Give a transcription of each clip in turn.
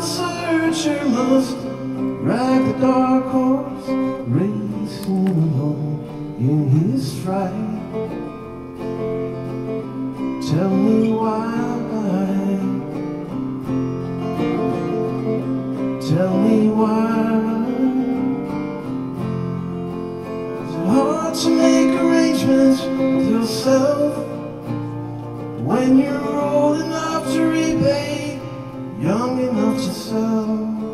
searcher must ride the dark horse, racing alone in his fright. Tell me why, tell me why. Is it hard to make arrangements with yourself when you're old enough to repay, young enough to sell?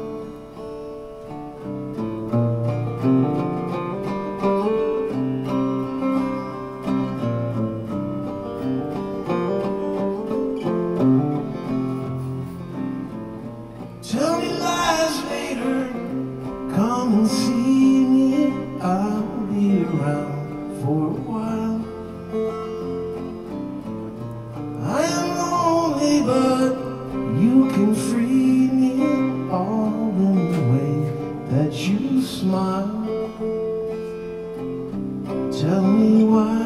Tell me lies later, come and see me, I'll be around for a while. I am lonely, but you can free me, all in the way that you smile. Tell me why,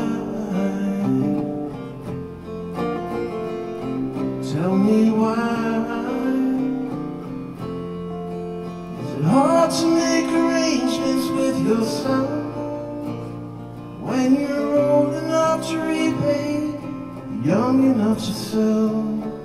tell me why. Is it hard to make arrangements with yourself when you're old enough to repay, young enough to sell?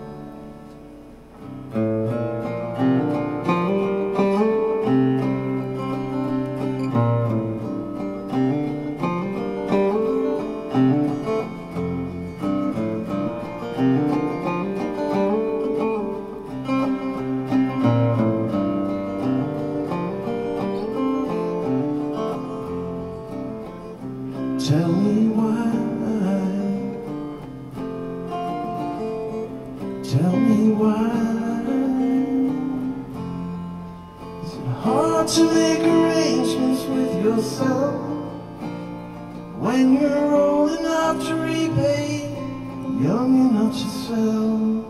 Tell me why, tell me why. Is it hard to make arrangements with yourself when you're old enough to repay, young enough to sell?